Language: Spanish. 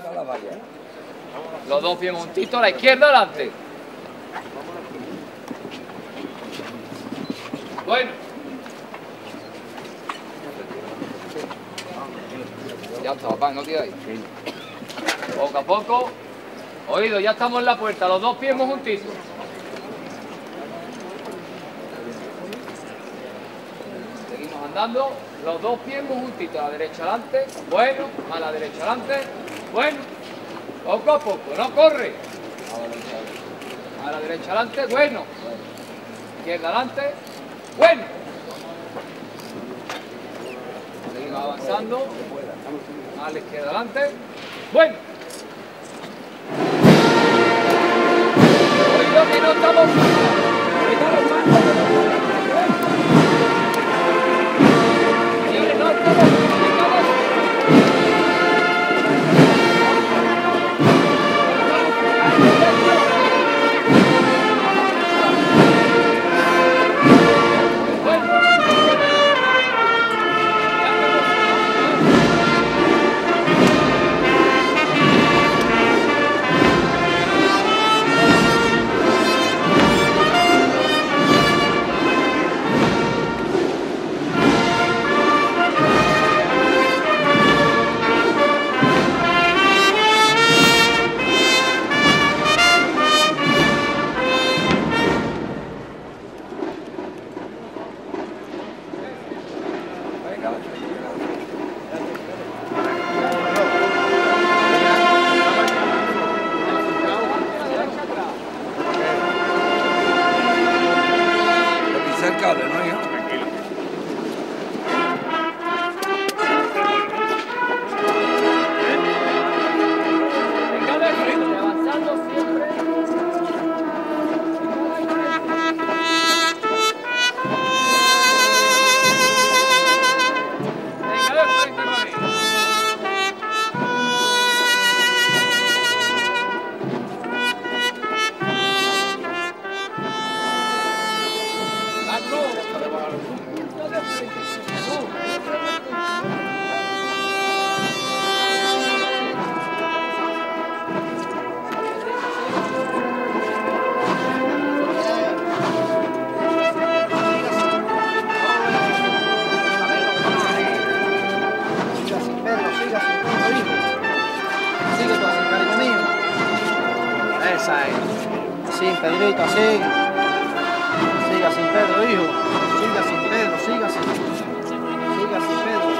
con la valla. Los dos pies juntitos, a la izquierda adelante. Bueno. Ya está, papá, no tiráis. Poco a poco. Oído, ya estamos en la puerta, los dos pies muy juntitos. Seguimos andando, los dos pies muy juntitos, a la derecha adelante, bueno, a la derecha adelante, bueno, poco a poco, no corre. A la derecha adelante, bueno, izquierda adelante, bueno. Seguimos avanzando, a la izquierda adelante, bueno. Oído que no estamos Sí, Pedrito, así. Siga sin Pedro, hijo. Siga sin Pedro, siga sin Pedro.